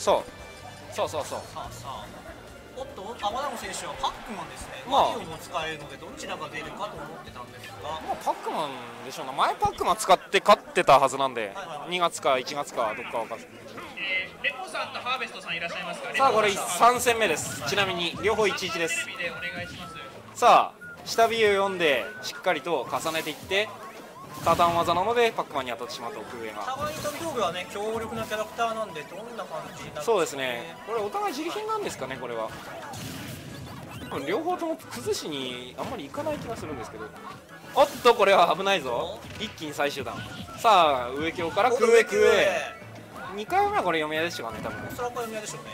そう。 さあおっと天野選手はパックマンですね。 まあマリオにも使えるのでどちらが出るかと思ってたんですが、 まあパックマンでしょうな。前パックマン使って勝ってたはずなんで、2月か1月かどっか分かんない。 レポさんとハーベストさんいらっしゃいますか。 さあこれ3戦目です。ちなみに両方11です。 テレビでお願いします。 さあ下ビュー読んでしっかりと重ねていって加担技なのでパックマンに当たってしまうと奥上が。 互いに飛び道具はね強力なキャラクターなんでどんな感じになるんですかね。 そうですね、これお互い自利品なんですかね。これは両方とも崩しにあんまりいかない気がするんですけど、おっとこれは危ないぞ。一気に最終弾。さあ上京から空上2回目はこれ読み合いでしたかね多分。 それは読み合いでしょうね。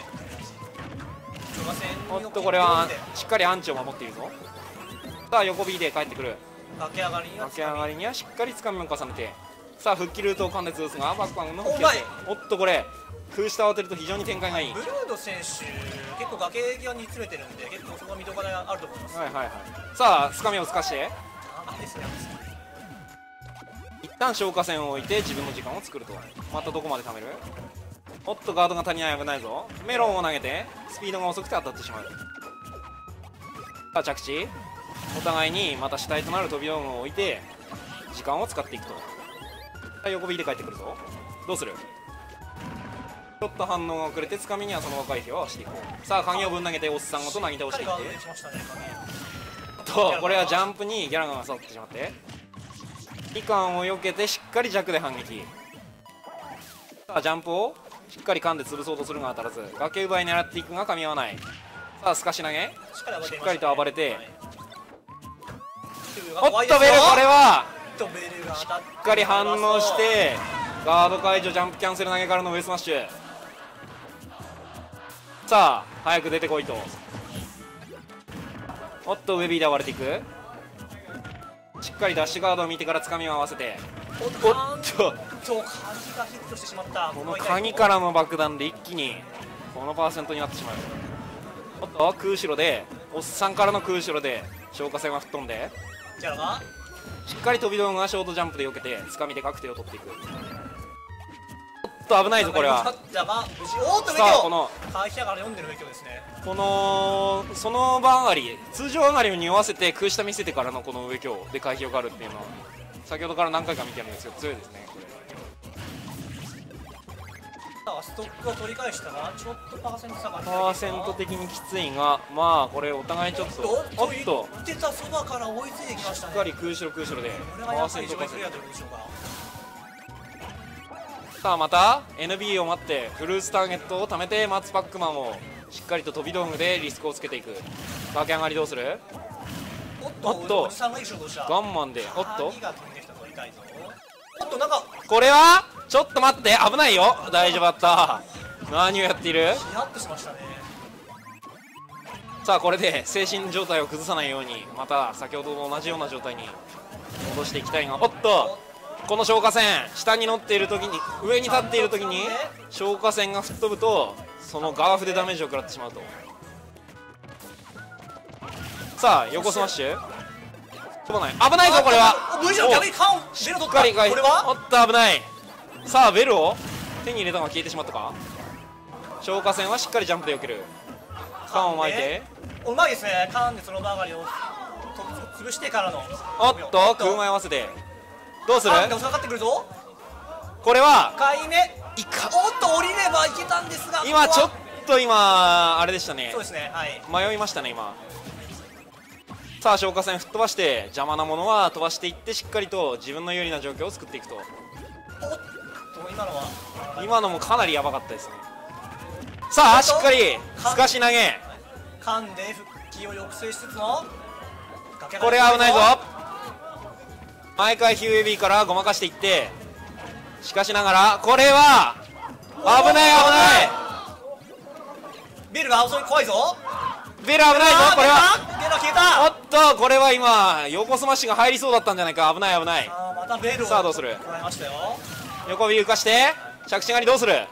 おっとこれはしっかりアンチを守っているぞ。さあ横 B で帰ってくる。 駆け上がりにはしっかりつかみを重ねて、さあ復帰ルートを噛んで潰すがバックマンの復帰です。おっとこれ空下を当てると非常に展開がいい。 ブルード選手結構崖際に詰めてるんで結構そこは見どころがあると思います。 さあつかみをつかしてですね。 一旦消火栓を置いて自分の時間を作ると。またどこまで貯める。おっとガードが足りない。危ないぞ。メロンを投げてスピードが遅くて当たってしまう。さあ着地、お互いにまた主体となる飛び道具を置いて時間を使っていくと。さあ横 B で帰ってくるぞ。どうする。ちょっと反応が遅れてつかみにはその回避をしていこう。さあ鍵をぶん投げておっさんごと投げ倒していってと、これはジャンプにギャラガンが刺さってしまって2巻を避けてしっかり弱で反撃。さあジャンプをしっかり噛んで潰そうとするが当たらず崖奪い狙っていくが噛み合わない。さあすかし投げしっかりと暴れて、おっとベル、これはしっかり反応してガード解除、ジャンプキャンセル投げからのウェイスマッシュ。さあ早く出てこいと。おっと上 B で暴れていく。しっかりダッシュガードを見てからつかみを合わせて、おっと鍵がヒットしてしまった。 この鍵からの爆弾で一気にこのパーセントになってしまう。おっと空後ろでおっさんからの空後ろで消火栓は吹っ飛んでじゃあしっかり飛び道具がショートジャンプで避けてつかみで確定を取っていく。おっと危ないぞこれは。さあこのこのその場上がり通常上がりを匂わせて空下見せてからのこの上強で回避があるっていうのは先ほどから何回か見てるんですけど強いですねこれ。 ストックを取り返したらちょっとパーセント差がパーセント的にきついが、まあこれお互いちょっとおっと出たそばから追いついてきましたね。 しっかり空後ろでパーセント稼ぐ。さあまた NB を待ってフルーツターゲットを貯めて待つパックマンをしっかりと飛び道具でリスクをつけていく。崖上がりどうする。おっとガンマンでおっとこれはちょっと待って危ないよ。大丈夫だった。何をやっている。さあこれで精神状態を崩さないようにまた先ほどと同じような状態に戻していきたいが、おっとこの消火栓下に乗っている時に上に立っている時に消火栓が吹っ飛ぶとそのガーフでダメージを食らってしまうと。さあ横スマッシュ飛ばない。危ないぞこれは。しっかり回避。おっと危ない。さあベルを手に入れたのが消えてしまったか。消火栓はしっかりジャンプで避ける。缶を巻いてうまいですね。缶でその曲がりを潰してからのおっと空前合わせてどうする。これは回目おっと降りればいけたんですが今ちょっとあれでしたね。 そうですね、はい、 迷いましたね今。さあ消火栓吹っ飛ばして邪魔なものは飛ばしていってしっかりと自分の有利な状況を作っていくと。今のもかなりやばかったですね。さあしっかりすかし投げ噛んで復帰を抑制しつつのこれは危ないぞ。毎回ヒューエビーからごまかしていってしかしながらこれは危ないベルが怖いぞ。 ベル危ないぞこれは。 ベルは消えた。 おっとこれは今横スマッシュが入りそうだったんじゃないか。危ない危ない。さあどうする。横ビ浮かして着地狩りどうする。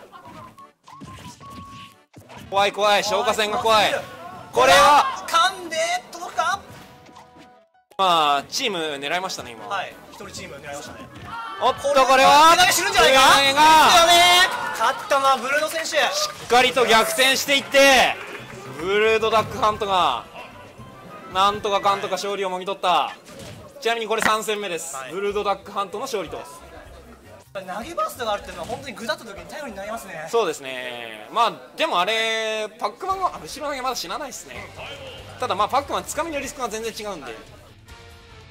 怖い怖い消火栓が怖い。これは噛んで届くか。 まあチーム狙いましたね今。 はい一人チーム狙いましたね。 おっとこれは手投げするんじゃないか。 勝ったのはブルード選手。 しっかりと逆転していって、ブルードダックハントがなんとかかんとか勝利をもぎ取った。ちなみにこれ3戦目です、ブルードダックハントの勝利と。 投げバーストがあるっていうのは本当にグザッと時に頼りになりますね。 そうですね。まあでもあれパックマンは後ろ投げまだ死なないですね。ただまあパックマンつかみのリスクが全然違うんで、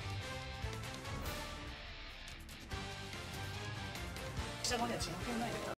下側には自分ないで